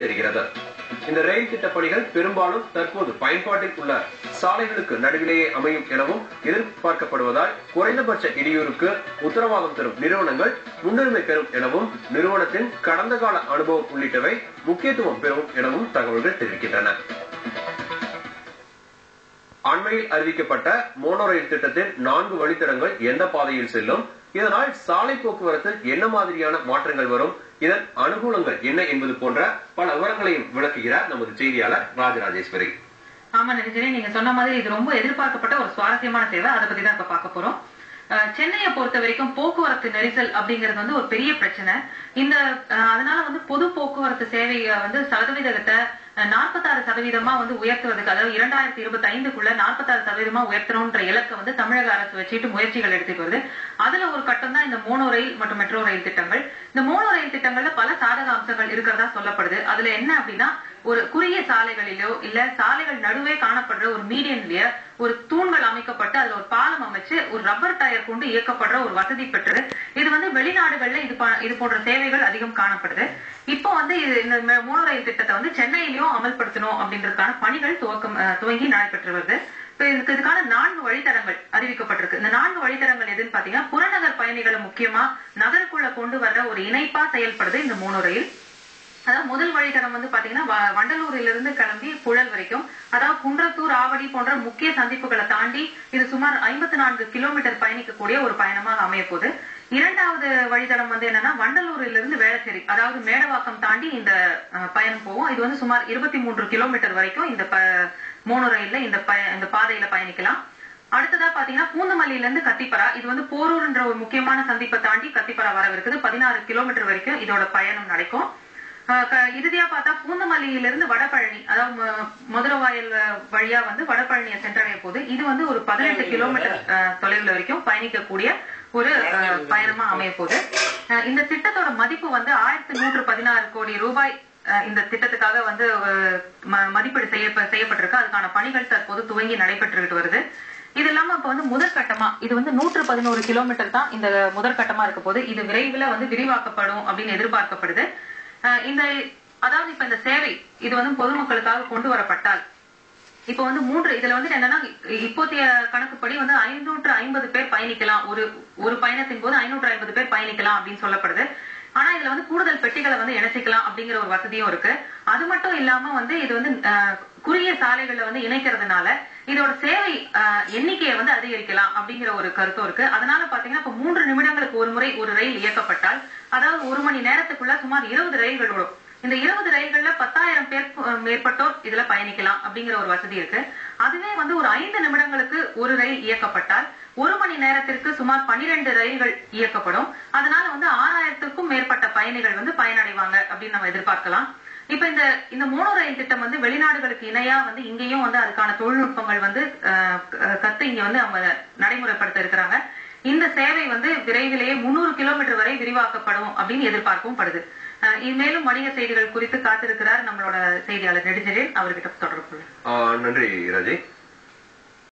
தெரிகிறது. இந்த ரயில் திட்ட பணிகள் பெரும்பாலும் தற்போது பயன்பாட்டில் உள்ள சாலைகளுக்கு நடுவிலேயே அமையும் எனவும் எதிர்பார்க்கப்படுவதால் குறைந்தபட்ச இடையூறுக்கு உத்தரவாதம் தரும் நிறுவனங்கள் முன்னுரிமை பெறும் எனவும் நிறுவனத்தின் கடந்த கால அனுபவம் உள்ளிட்டவை முக்கியத்துவம் பெறும் எனவும் தகவல்கள் தெரிவிக்கின்றன. அண்மையில் அறிவிக்கப்பட்ட மோனோ ரயில் திட்டத்தின் 4 வழித்தடங்கள் எந்த பாதையில் செல்லும், இதனால் சாலை போக்குவரத்தில் என்ன மாதிரியான மாற்றங்கள் வரும், இதன் அனுகூலங்கள் என்ன என்பது போன்ற பல விவரங்களையும் விளக்குகிறார் நமது செய்தியாளர் ராஜராஜேஸ்வரி. ஆமா நிஜமே, நீங்க சொன்ன மாதிரி இது ரொம்ப எதிர்பார்க்கப்பட்ட ஒரு சுவாரஸ்யமான சேவை. அதை பத்தி தான் இப்ப பார்க்க போறோம். சென்னையை பொறுத்த வரைக்கும் போக்குவரத்து நெரிசல் அப்படிங்கிறது வந்து ஒரு பெரிய பிரச்சனை. அதனால வந்து பொது போக்குவரத்து சேவையை வந்து சதவீதத்தை 46% வந்து உயர்த்துவதற்கு, அதாவது 2025க்குள்ள 46% உயர்த்தணும்ன்ற இலக்கை வந்து தமிழக அரசு வச்சுட்டு முயற்சிகள் எடுத்துட்டு வருது. அதுல ஒரு கட்டம் தான் இந்த மோனோ ரயில் மற்றும் மெட்ரோ ரயில் திட்டங்கள். இந்த மோனோ ரயில் திட்டங்கள்ல பல சாதக அம்சங்கள் இருக்கிறதா சொல்லப்படுது. அதுல என்ன அப்படின்னா, ஒரு குறுகிய சாலைகளிலோ இல்ல சாலைகள் நடுவே காணப்படுற ஒரு மீடியன்லயே ஒரு தூண்கள் அமைக்கப்பட்டு அதுல ஒரு பாலம் அமைச்சு ஒரு ரப்பர் டயர் கொண்டு இயக்கப்படுற ஒரு வசதி பெற்றது. இது வந்து வெளிநாடுகள்ல இது போன்ற சேவைகள் அதிகம் காணப்படுது. இப்போ வந்து இந்த மோனோ ரயில் திட்டத்தை வந்து சென்னையிலயும் அமல்படுத்தணும் அப்படின்றதுக்கான பணிகள் துவங்கி நடைபெற்று வருது. இதுக்கான 4 வழித்தடங்கள் அறிவிக்கப்பட்டிருக்கு. இந்த 4 வழித்தடங்கள் எதுன்னு பாத்தீங்கன்னா, புறநகர் பயணிகளை முக்கியமா நகருக்குள்ள கொண்டு வர்ற ஒரு இணைப்பா செயல்படுது இந்த மோனோ ரயில். அதாவது முதல் வழித்தடம் வந்து பாத்தீங்கன்னா வண்டலூரிலிருந்து இருந்து கிளம்பி புழல் வரைக்கும், அதாவது குன்றத்தூர், ஆவடி போன்ற முக்கிய சந்திப்புகளை தாண்டி இது சுமார் 54 கிலோமீட்டர் பயணிக்கக்கூடிய ஒரு பயணமாக அமைய போகுது. இரண்டாவது வழித்தடம் வந்து என்னன்னா, வண்டலூரிலிருந்து வேளச்சேரி, அதாவது மேடவாக்கம் தாண்டி இந்த பயணம் போகும். இது வந்து சுமார் 23 கிலோமீட்டர் வரைக்கும் இந்த மோனோ ரயில்ல இந்த பாதையில பயணிக்கலாம். அடுத்ததா பாத்தீங்கன்னா பூந்தமல்லியில இருந்து கத்திப்பரா, இது வந்து போரூர்ன்ற ஒரு முக்கியமான சந்திப்பை தாண்டி கத்திப்பரா வரவிருக்குது. 16 கிலோமீட்டர் வரைக்கும் இதோட பயணம் நடக்கும். இறுதியா பார்த்தா பூந்தமல்லியிலிருந்து வடபழனி, அதாவது மதுரவாயல் வழியா வந்து வடபழனியை சென்றடைய போது இது வந்து ஒரு 18 கிலோமீட்டர் தொலைவில் வரைக்கும் பயணிக்கக்கூடிய ஒரு பயணமா அமைய போகுது. இந்த திட்டத்தோட மதிப்பு வந்து 1116 கோடி ரூபாய் இந்த திட்டத்துக்காக வந்து மதிப்பீடு செய்யப்பட்டிருக்கு. அதுக்கான பணிகள் தற்போது துவங்கி நடைபெற்றுகிட்டு வருது. இது இல்லாம இப்ப வந்து முதற்கட்டமா இது வந்து 111 கிலோமீட்டர் தான் இந்த முதற்கட்டமா இருக்க போது. இது விரைவில் வந்து விரிவாக்கப்படும் அப்படின்னு எதிர்பார்க்கப்படுது. அதாவது இப்ப இந்த சேவை இது வந்து பொதுமக்களுக்காக கொண்டு வரப்பட்டால் இப்ப வந்து இதுல வந்து என்னன்னா, இப்போதைய கணக்குப்படி வந்து 550 பேர் பயணிக்கலாம். ஒரு பயணத்தின் போது 550 பேர் பயணிக்கலாம் அப்படின்னு சொல்லப்படுது. ஆனா இதுல வந்து கூடுதல் பெட்டிகளை வந்து இணைச்சிக்கலாம் அப்படிங்கிற ஒரு வசதியும் இருக்கு. அது மட்டும் இல்லாம வந்து இது வந்து குறுகிய சாலைகள்ல வந்து இணைக்கிறதுனால இதோட சேவை எண்ணிக்கையை வந்து அதிகரிக்கலாம் அப்படிங்கிற ஒரு கருத்தும் இருக்கு. அதனால பாத்தீங்கன்னா இப்ப 3 நிமிடங்களுக்கு ஒரு முறை ஒரு ரயில் இயக்கப்பட்டால், அதாவது 1 மணி நேரத்துக்குள்ள சுமார் 20 ரயில்கள் ஓடும். இந்த 20 ரயில்கள்ல 10,000 பேர் மேற்பட்டோர் இதுல பயணிக்கலாம் அப்படிங்கிற ஒரு வசதி இருக்கு. அதுவே வந்து ஒரு 5 நிமிடங்களுக்கு ஒரு ரயில் இயக்கப்பட்டால் 1 மணி நேரத்திற்கு சுமார் 12 ரயில்கள் இயக்கப்படும். அதனால வந்து 6,000க்கும் மேற்பட்ட பயணிகள் வந்து பயனடைவாங்க அப்படின்னு நம்ம எதிர்பார்க்கலாம். இப்ப இந்த மோனோ ரயில் திட்டம் வந்து வெளிநாடுகளுக்கு இணையா வந்து இங்கேயும் வந்து அதுக்கான தொழில்நுட்பங்கள் வந்து கத்து இங்க வந்து அவங்க நடைமுறைப்படுத்த இருக்கிறாங்க. இந்த சேவை வந்து விரைவிலேயே 300 கிலோமீட்டர் வரை விரிவாக்கப்படும் அப்படின்னு எதிர்பார்க்கவும் படுது. மேலும் வணிக செய்திகள் குறித்து காத்திருக்கிறார் நம்மளோட செய்தியாளர் நெடுஞ்செழியன். அவர்கிட்ட தொடர்பு. நன்றி ராஜி.